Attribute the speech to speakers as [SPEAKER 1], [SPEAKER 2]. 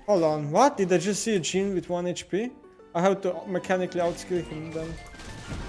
[SPEAKER 1] Hold on, what? Did I just see a Jhin with 1 HP? I have to mechanically outskill him then.